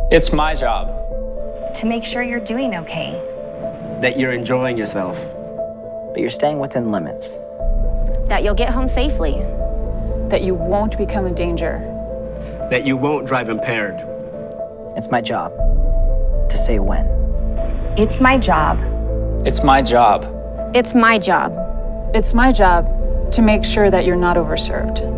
It's my job. To make sure you're doing okay. That you're enjoying yourself. But you're staying within limits. That you'll get home safely. That you won't become a danger. That you won't drive impaired. It's my job to say when. It's my job. It's my job. It's my job. It's my job to make sure that you're not overserved.